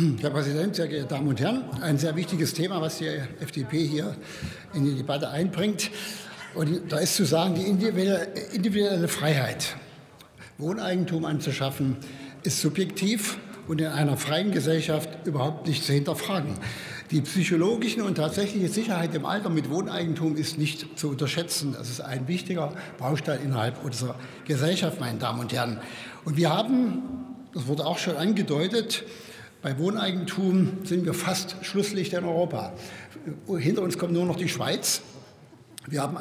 Herr Präsident, sehr geehrte Damen und Herren! Ein sehr wichtiges Thema, was die FDP hier in die Debatte einbringt. Und da ist zu sagen, die individuelle Freiheit, Wohneigentum anzuschaffen, ist subjektiv und in einer freien Gesellschaft überhaupt nicht zu hinterfragen. Die psychologische und tatsächliche Sicherheit im Alter mit Wohneigentum ist nicht zu unterschätzen. Das ist ein wichtiger Baustein innerhalb unserer Gesellschaft, meine Damen und Herren. Und wir haben, das wurde auch schon angedeutet, bei Wohneigentum sind wir fast Schlusslicht in Europa. Hinter uns kommt nur noch die Schweiz. Wir haben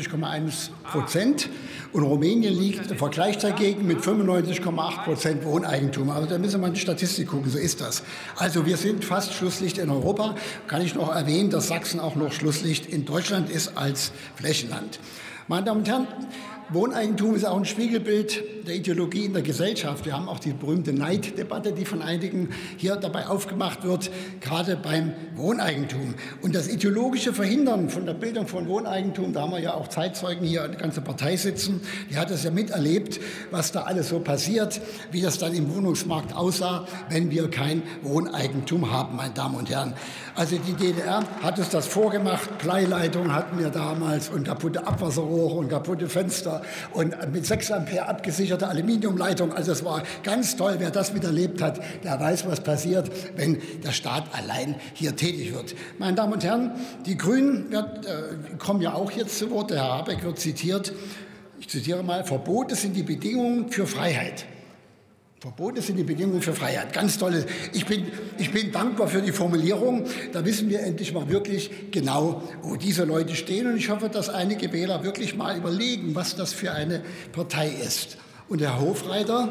51,1% und Rumänien liegt im Vergleich dagegen mit 95,8% Wohneigentum. Aber da müssen wir mal in die Statistik gucken, so ist das. Also wir sind fast Schlusslicht in Europa. Kann ich noch erwähnen, dass Sachsen auch noch Schlusslicht in Deutschland ist als Flächenland. Meine Damen und Herren, Wohneigentum ist auch ein Spiegelbild der Ideologie in der Gesellschaft. Wir haben auch die berühmte Neiddebatte, die von einigen hier dabei aufgemacht wird, gerade beim Wohneigentum. Und das ideologische Verhindern von der Bildung von Wohneigentum, da haben wir ja auch Zeitzeugen hier, eine ganze Partei sitzen, die hat es ja miterlebt, was da alles so passiert, wie das dann im Wohnungsmarkt aussah, wenn wir kein Wohneigentum haben, meine Damen und Herren. Also die DDR hat uns das vorgemacht, Bleileitungen hatten wir damals und kaputte Abwasserrohre und kaputte Fenster und mit 6 Ampere abgesicherte Aluminiumleitung. Also es war ganz toll. Wer das miterlebt hat, der weiß, was passiert, wenn der Staat allein hier tätig wird. Meine Damen und Herren, die Grünen kommen ja auch jetzt zu Wort. Der Herr Habeck wird zitiert. Ich zitiere mal, Verbote sind die Bedingungen für Freiheit. Verbote sind die Bedingungen für Freiheit. Ganz toll. Ich bin dankbar für die Formulierung. Da wissen wir endlich mal wirklich genau, wo diese Leute stehen. Und ich hoffe, dass einige Wähler wirklich mal überlegen, was das für eine Partei ist. Und der Herr Hofreiter,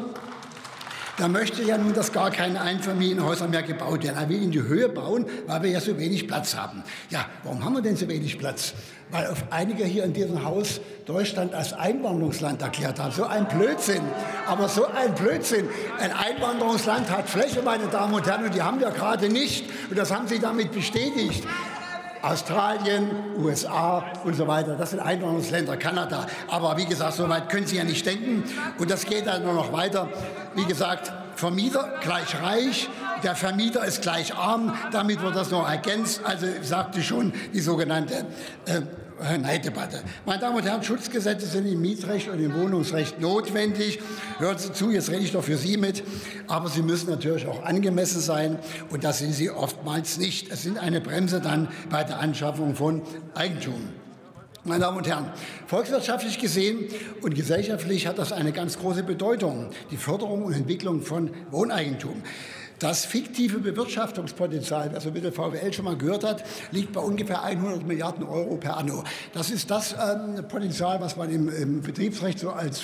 der möchte ja nun, dass gar keine Einfamilienhäuser mehr gebaut werden. Er will in die Höhe bauen, weil wir ja so wenig Platz haben. Ja, warum haben wir denn so wenig Platz? Weil auf einige hier in diesem Haus Deutschland als Einwanderungsland erklärt haben. So ein Blödsinn. Aber so ein Blödsinn. Ein Einwanderungsland hat Fläche, meine Damen und Herren, und die haben wir gerade nicht. Und das haben Sie damit bestätigt. Australien, USA und so weiter, das sind Einwanderungsländer, Kanada. Aber wie gesagt, so weit können Sie ja nicht denken. Und das geht dann nur noch weiter. Wie gesagt, Vermieter gleich reich, der Vermieter ist gleich arm. Damit wird das noch ergänzt. Also sagte schon die sogenannte Neiddebatte. Meine Damen und Herren, Schutzgesetze sind im Mietrecht und im Wohnungsrecht notwendig. Hören Sie zu, jetzt rede ich doch für Sie mit. Aber sie müssen natürlich auch angemessen sein. Und das sind sie oftmals nicht. Es sind eine Bremse dann bei der Anschaffung von Eigentum. Meine Damen und Herren, volkswirtschaftlich gesehen und gesellschaftlich hat das eine ganz große Bedeutung, die Förderung und Entwicklung von Wohneigentum. Das fiktive Bewirtschaftungspotenzial, wer so mit der VWL schon mal gehört hat, liegt bei ungefähr 100 Milliarden Euro per anno. Das ist das Potenzial, was man im Betriebsrecht so als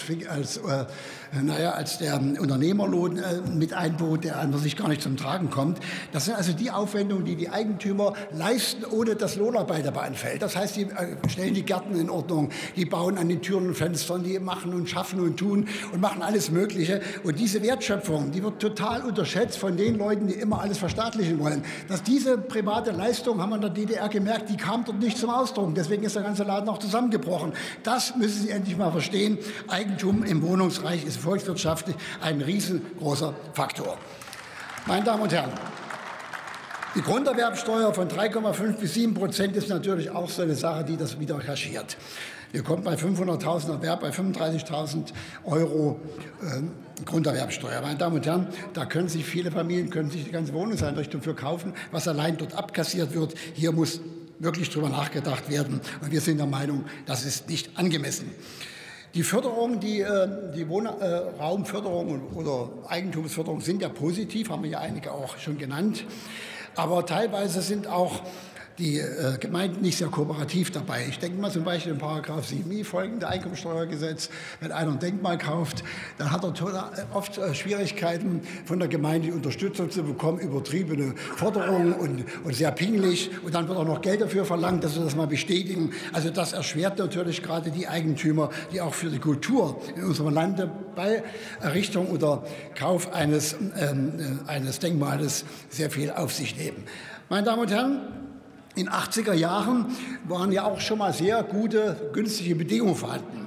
der Unternehmerlohn mit einbaut, der an sich gar nicht zum Tragen kommt. Das sind also die Aufwendungen, die die Eigentümer leisten, ohne dass Lohnarbeit dabei anfällt. Das heißt, die stellen die Gärten in Ordnung, die bauen an den Türen und Fenstern, die machen und schaffen und tun und machen alles Mögliche. Und diese Wertschöpfung, die wird total unterschätzt von den Leuten, die immer alles verstaatlichen wollen. Dass diese private Leistung, haben wir in der DDR gemerkt, die kam dort nicht zum Ausdruck. Deswegen ist der ganze Laden auch zusammengebrochen. Das müssen Sie endlich mal verstehen. Eigentum im Wohnungsreich ist volkswirtschaftlich ein riesengroßer Faktor. Meine Damen und Herren, die Grunderwerbsteuer von 3,5 bis 7% ist natürlich auch so eine Sache, die das wieder kaschiert. Wir kommen bei 500.000 Erwerb, bei 35.000 Euro Grunderwerbsteuer. Meine Damen und Herren, da können sich viele Familien die ganze Wohnungseinrichtung für kaufen, was allein dort abkassiert wird. Hier muss wirklich drüber nachgedacht werden. Und wir sind der Meinung, das ist nicht angemessen. Die Förderung, die Wohnraumförderung oder Eigentumsförderung sind ja positiv, haben wir ja einige auch schon genannt. Aber teilweise sind auch die Gemeinden nicht sehr kooperativ dabei. Ich denke mal zum Beispiel in § 7i folgende Einkommensteuergesetz. Wenn einer ein Denkmal kauft, dann hat er oft Schwierigkeiten von der Gemeinde die Unterstützung zu bekommen, übertriebene Forderungen und sehr pingelig. Und dann wird auch noch Geld dafür verlangt, dass wir das mal bestätigen. Also das erschwert natürlich gerade die Eigentümer, die auch für die Kultur in unserem Lande bei Errichtung oder Kauf eines Denkmales sehr viel auf sich nehmen. Meine Damen und Herren, in den 80er Jahren waren ja auch schon mal sehr gute, günstige Bedingungen vorhanden.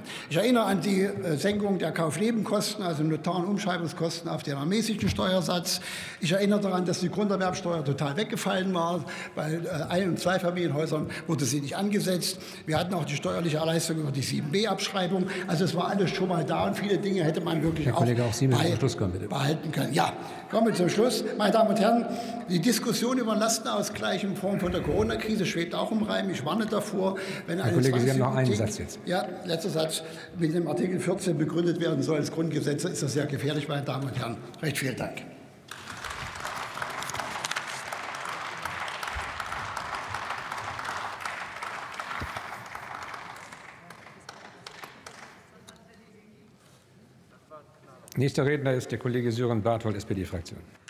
Ich erinnere an die Senkung der Kaufnebenkosten, also Notar- und Umschreibungskosten auf den ermäßigten Steuersatz. Ich erinnere daran, dass die Grunderwerbsteuer total weggefallen war. Bei Ein- und Zweifamilienhäusern wurde sie nicht angesetzt. Wir hatten auch die steuerliche Erleichterung über die 7b-Abschreibung. Also es war alles schon mal da und viele Dinge hätte man wirklich auch behalten können. Ja, kommen wir zum Schluss. Meine Damen und Herren, die Diskussion über Lastenausgleich in Form von der Corona-Krise schwebt auch im Raum. Ich warne davor, wenn eine Herr Kollege, Sie haben noch einen Satz jetzt. Ja, letzter Satz. Mit dem Artikel 14 begründet werden soll als Grundgesetz, ist das sehr gefährlich, meine Damen und Herren. Recht vielen Dank. Nächster Redner ist der Kollege Sören Barthold, SPD-Fraktion.